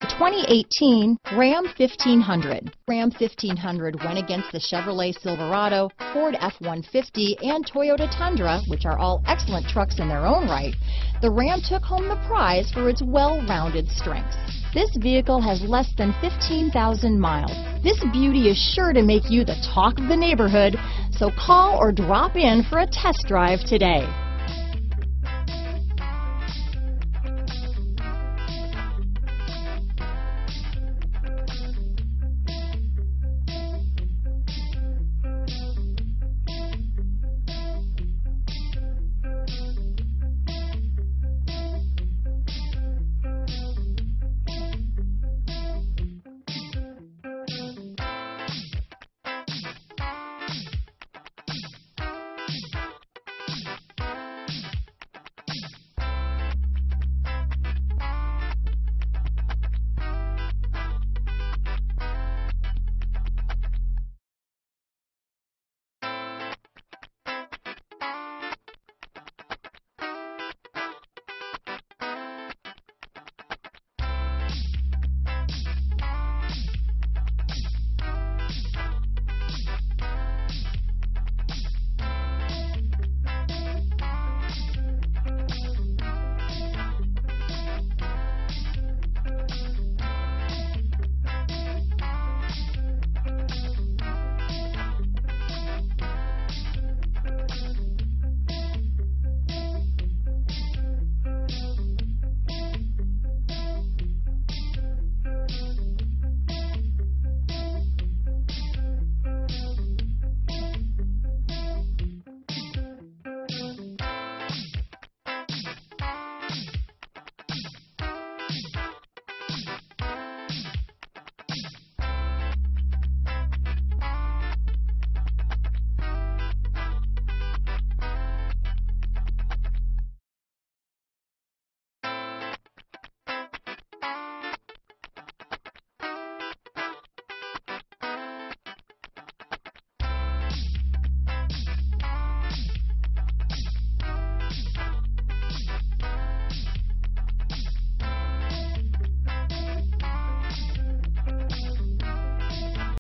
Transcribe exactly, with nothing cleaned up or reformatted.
twenty eighteen Ram fifteen hundred. Ram fifteen hundred went against the Chevrolet Silverado, Ford F one fifty, and Toyota Tundra, which are all excellent trucks in their own right. The Ram took home the prize for its well-rounded strengths. This vehicle has less than fifteen thousand miles. This beauty is sure to make you the talk of the neighborhood, so call or drop in for a test drive today.